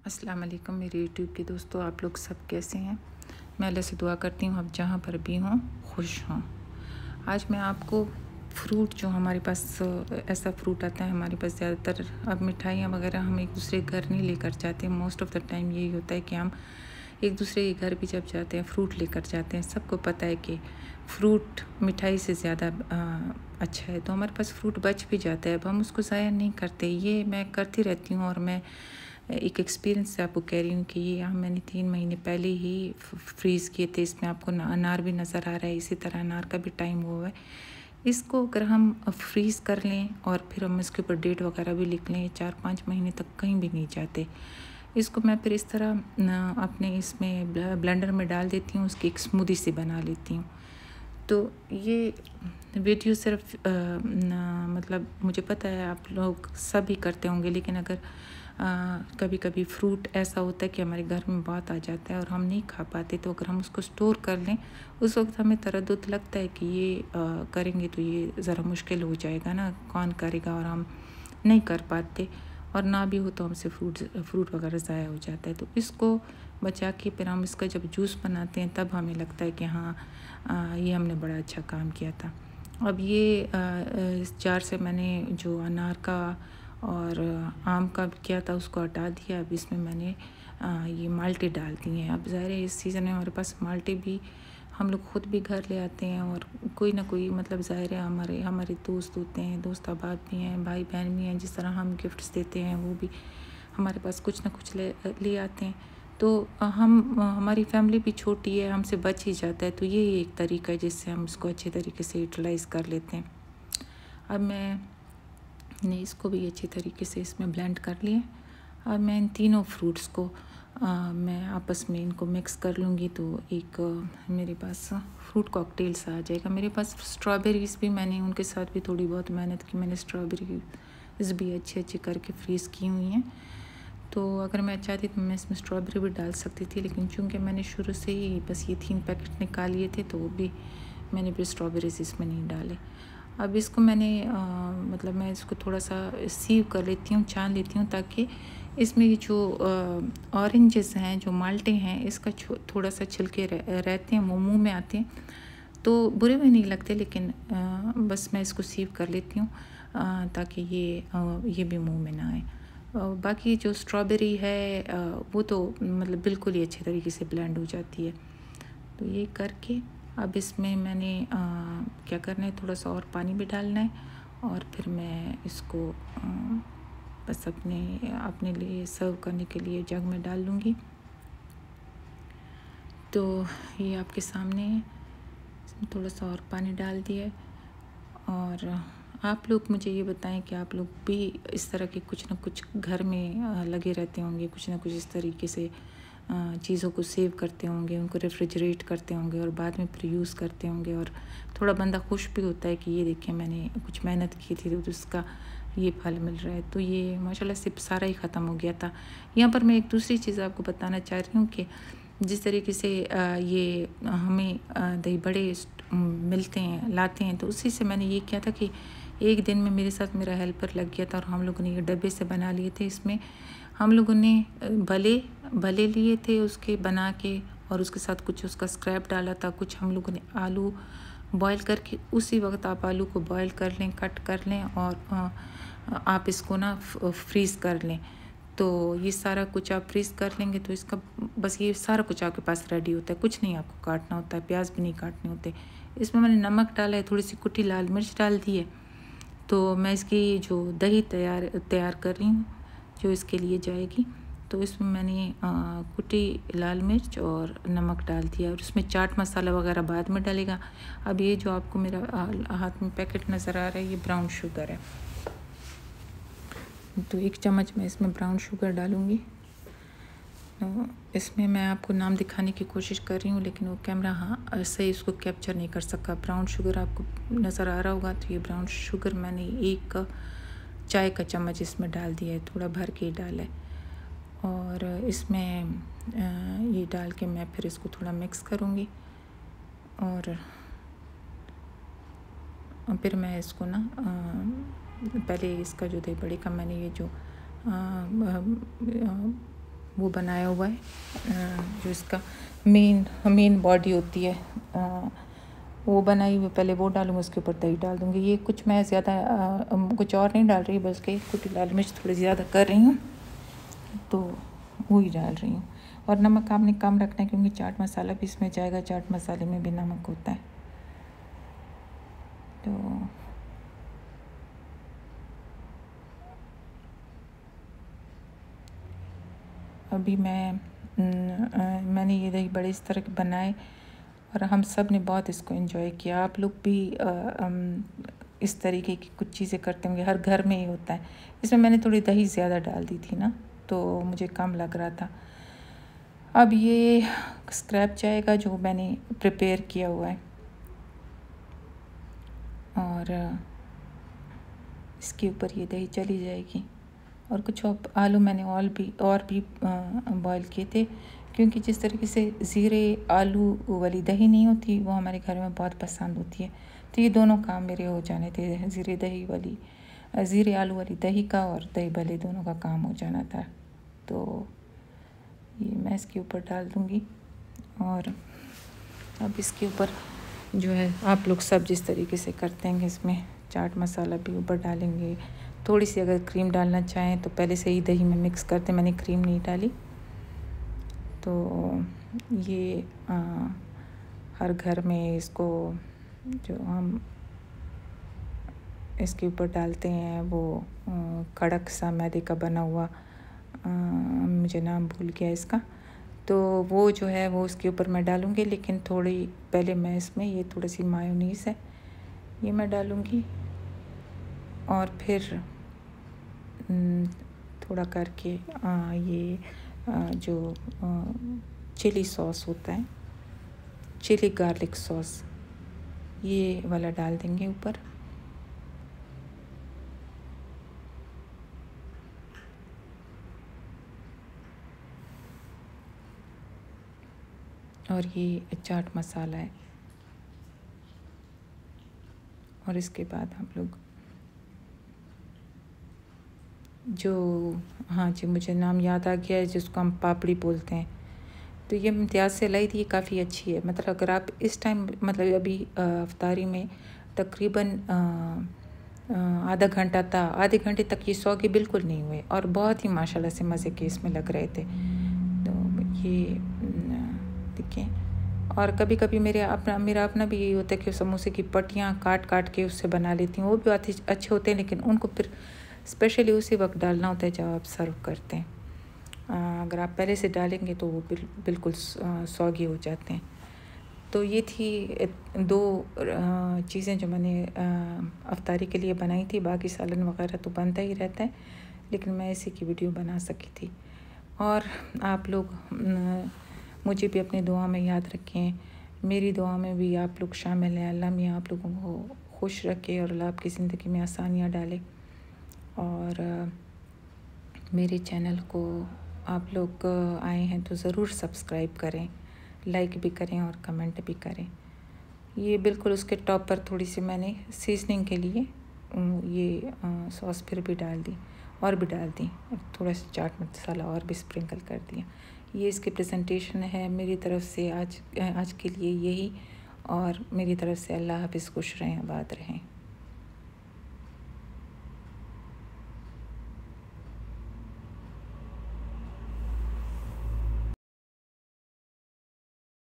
अस्सलाम वालेकुम मेरे यूट्यूब के दोस्तों, आप लोग सब कैसे हैं। मैं अल्लाह से दुआ करती हूँ आप जहाँ पर भी हों खुश हों। आज मैं आपको फ्रूट जो हमारे पास ऐसा फ्रूट आता है हमारे पास ज़्यादातर, अब मिठाइयाँ वगैरह हम एक दूसरे के घर नहीं लेकर जाते। मोस्ट ऑफ़ द टाइम यही होता है कि हम एक दूसरे के घर भी जब जाते हैं फ्रूट लेकर जाते हैं। सबको पता है कि फ्रूट मिठाई से ज़्यादा अच्छा है, तो हमारे पास फ्रूट बच भी जाता है। अब हम उसको ज़ाया नहीं करते। ये मैं करती रहती हूँ और मैं एक एक्सपीरियंस से आपको कह रही हूँ कि ये मैंने 3 महीने पहले ही फ्रीज़ किए थे। इसमें आपको अनार भी नज़र आ रहा है, इसी तरह अनार का भी टाइम हुआ है। इसको अगर हम फ्रीज़ कर लें और फिर हम इसके ऊपर डेट वगैरह भी लिख लें, 4-5 महीने तक कहीं भी नहीं जाते। इसको मैं फिर इस तरह अपने इसमें ब्लेंडर में डाल देती हूँ, उसकी एक स्मूदी सी बना लेती हूँ। तो ये वीडियो सिर्फ मतलब मुझे पता है आप लोग सभी करते होंगे, लेकिन अगर कभी कभी फ्रूट ऐसा होता है कि हमारे घर में बहुत आ जाता है और हम नहीं खा पाते, तो अगर हम उसको स्टोर कर लें उस वक्त हमें तरद्दुद लगता है कि ये करेंगे तो ये ज़रा मुश्किल हो जाएगा ना, कौन करेगा, और हम नहीं कर पाते और ना भी हो तो हमसे फ्रूट वगैरह ज़ाया हो जाता है। तो इसको बचा के फिर हम इसका जब जूस बनाते हैं तब हमें लगता है कि हाँ ये हमने बड़ा अच्छा काम किया था। अब ये इस जार से मैंने जो अनार का और आम का किया था उसको हटा दिया। अब इसमें मैंने ये माल्टे डाल दिए हैं। अब ज़ाहिर है इस सीज़न में हमारे पास माल्टे भी हम लोग ख़ुद भी घर ले आते हैं और कोई ना कोई मतलब ज़ाहिर है हमारे दोस्त होते हैं, दोस्त अहबाब भी हैं, भाई बहन भी हैं, जिस तरह हम गिफ्ट्स देते हैं वो भी हमारे पास कुछ ना कुछ ले आते हैं। तो हमारी फैमिली भी छोटी है, हमसे बच ही जाता है। तो ये एक तरीका है जिससे हम इसको अच्छे तरीके से यूटिलाइज़ कर लेते हैं। अब मैंने इसको भी अच्छे तरीके से इसमें ब्लेंड कर लिए। अब मैं इन तीनों फ्रूट्स को मैं आपस में इनको मिक्स कर लूँगी, तो एक मेरे पास फ्रूट कॉकटेल सा आ जाएगा। मेरे पास स्ट्रॉबेरीज़ भी मैंने उनके साथ भी थोड़ी बहुत मेहनत की, मैंने स्ट्रॉबेरीज़ भी अच्छे करके फ्रीज़ की हुई हैं। तो अगर मैं चाहती तो मैं इसमें स्ट्रॉबेरी भी डाल सकती थी, लेकिन चूँकि मैंने शुरू से ही बस ये 3 पैकेट निकाल लिए थे तो वो भी मैंने फिर स्ट्रॉबेरीज़ इसमें नहीं डाले। अब इसको मैंने मतलब मैं इसको थोड़ा सा सीव कर लेती हूँ, छान लेती हूँ, ताकि इसमें ये जो ऑरेंजेस हैं, जो माल्टे हैं, इसका थोड़ा सा छिलके रहते हैं, वो मुंह में आते हैं तो बुरे भी नहीं लगते, लेकिन बस मैं इसको सीव कर लेती हूँ ताकि ये भी मुंह में ना आए। बाकी जो स्ट्रॉबेरी है वो तो मतलब बिल्कुल ही अच्छे तरीके से ब्लेंड हो जाती है। तो ये करके अब इसमें मैंने क्या करना है, थोड़ा सा और पानी भी डालना है और फिर मैं इसको बस अपने लिए सर्व करने के लिए जग में डाल लूँगी। तो ये आपके सामने है, इसमें थोड़ा सा और पानी डाल दिया। और आप लोग मुझे ये बताएं कि आप लोग भी इस तरह के कुछ ना कुछ घर में लगे रहते होंगे, कुछ ना कुछ इस तरीके से चीज़ों को सेव करते होंगे, उनको रेफ्रिजरेट करते होंगे और बाद में फिर यूज़ करते होंगे, और थोड़ा बंदा खुश भी होता है कि ये देखिए मैंने कुछ मेहनत की थी तो उसका ये फल मिल रहा है। तो ये माशाल्लाह से सारा ही ख़त्म हो गया था। यहाँ पर मैं एक दूसरी चीज़ आपको बताना चाह रही हूँ कि जिस तरीके से ये हमें दही बड़े मिलते हैं, लाते हैं, तो उसी से मैंने ये किया था कि एक दिन में मेरे साथ मेरा हेल्पर लग गया था और हम लोगों ने ये डब्बे से बना लिए थे। इसमें हम लोगों ने भले लिए थे उसके बना के, और उसके साथ कुछ उसका स्क्रैप डाला था, कुछ हम लोगों ने आलू बॉईल करके, उसी वक्त आप आलू को बॉईल कर लें, कट कर लें और आप इसको ना फ्रीज़ कर लें। तो ये सारा कुछ आप फ्रीज़ कर लेंगे तो इसका बस ये सारा कुछ आपके पास रेडी होता है, कुछ नहीं आपको काटना होता है, प्याज भी नहीं काटने होते। इसमें मैंने नमक डाला है, थोड़ी सी कुटी लाल मिर्च डाल दी है। तो मैं इसकी जो दही तैयार कर रही हूँ जो इसके लिए जाएगी, तो इसमें मैंने कुटी लाल मिर्च और नमक डाल दिया, और उसमें चाट मसाला वगैरह बाद में डालेगा। अब ये जो आपको मेरा हाथ में पैकेट नज़र आ रहा है, ये ब्राउन शुगर है, तो 1 चम्मच मैं इसमें ब्राउन शुगर डालूँगी। तो इसमें मैं आपको नाम दिखाने की कोशिश कर रही हूँ, लेकिन वो कैमरा सही इसको कैप्चर नहीं कर सका। ब्राउन शुगर आपको नज़र आ रहा होगा, तो ये ब्राउन शुगर मैंने 1 चाय का चम्मच इसमें डाल दिया है, थोड़ा भर के डाला है। और इसमें ये डाल के मैं फिर इसको थोड़ा मिक्स करूँगी, और फिर मैं इसको ना पहले इसका जो दही बड़े का मैंने ये जो वो बनाया हुआ है, जो इसका मेन बॉडी होती है, वो बनाई हुई। पहले वो डालूँगी, उसके ऊपर दही डाल दूँगी। ये कुछ मैं ज़्यादा कुछ और नहीं डाल रही, बल्कि कुछ लाल मिर्च थोड़ी ज़्यादा कर रही हूँ, तो वही डाल रही हूँ। और नमक आपने कम रखना है, क्योंकि चाट मसाला भी इसमें जाएगा। चाट मसाले में भी नमक होता है। तो अभी मैंने ये दही बड़े इस तरह के बनाए, और हम सब ने बहुत इसको एंजॉय किया। आप लोग भी इस तरीके की कुछ चीज़ें करते होंगे, हर घर में ही होता है। इसमें मैंने थोड़ी दही ज़्यादा डाल दी थी ना, तो मुझे कम लग रहा था। अब ये स्क्रैप जाएगा जो मैंने प्रिपेयर किया हुआ है, और इसके ऊपर ये दही चली जाएगी। और कुछ आलू मैंने और भी बॉईल किए थे, क्योंकि जिस तरीके से ज़ीरे आलू वाली दही नहीं होती, वो हमारे घर में बहुत पसंद होती है। तो ये दोनों काम मेरे हो जाने थे, ज़ीरे आलू वाली दही का और दही भल्ले दोनों का काम हो जाना था। तो ये मैं इसके ऊपर डाल दूँगी। और अब इसके ऊपर जो है, आप लोग सब जिस तरीके से करते हैं, इसमें चाट मसाला भी ऊपर डालेंगे। थोड़ी सी अगर क्रीम डालना चाहें तो पहले से ही दही में मिक्स करते, मैंने क्रीम नहीं डाली। तो ये हर घर में इसको जो हम इसके ऊपर डालते हैं, वो कड़क सा मैदे का बना हुआ, मुझे नाम भूल गया इसका, तो वो जो है वो उसके ऊपर मैं डालूँगी। लेकिन थोड़ी पहले मैं इसमें ये थोड़ी सी मायोनीज़ है, ये मैं डालूँगी। और फिर थोड़ा करके ये जो चिली सॉस होता है, चिली गार्लिक सॉस, ये वाला डाल देंगे ऊपर। और ये चाट मसाला है। और इसके बाद हम लोग जो, हाँ जी, मुझे नाम याद आ गया है, जिसको हम पापड़ी बोलते हैं। तो ये इम्तियाज़ से लाई थी, ये काफ़ी अच्छी है। मतलब अगर आप इस टाइम, मतलब अभी अफ्तारी में तकरीबन आधे घंटे तक ये सौगे बिल्कुल नहीं हुए, और बहुत ही माशाल्लाह से मज़े के इसमें लग रहे थे। तो ये देखें। और कभी कभी मेरा अपना भी यही होता है कि समोसे की पट्टियाँ काट के उससे बना लेती हूँ। वो भी अच्छे होते हैं, लेकिन उनको फिर स्पेशली उसी वक्त डालना होता है जब आप सर्व करते हैं। अगर आप पहले से डालेंगे तो वो बिल्कुल सौगी हो जाते हैं। तो ये थी 2 चीज़ें जो मैंने अफ्तारी के लिए बनाई थी। बाकी सालन वगैरह तो बनता ही रहता है, लेकिन मैं इसी की वीडियो बना सकी थी। और आप लोग मुझे भी अपनी दुआ में याद रखें, मेरी दुआ में भी आप लोग शामिल हैं। अल्लाह मियाँ आप लोगों को खुश रखे और अल्लाह आपकी ज़िंदगी में आसानियाँ डाले। और मेरे चैनल को आप लोग आए हैं तो ज़रूर सब्सक्राइब करें, लाइक भी करें और कमेंट भी करें। ये बिल्कुल उसके टॉप पर थोड़ी सी मैंने सीजनिंग के लिए ये सॉस फिर भी डाल दी, और थोड़ा सा चाट मसाला और भी स्प्रिंकल कर दिया। ये इसकी प्रेजेंटेशन है मेरी तरफ़ से आज के लिए यही। और मेरी तरफ़ से अल्लाह हाफ़िज़, खुश रहें, आबाद रहें।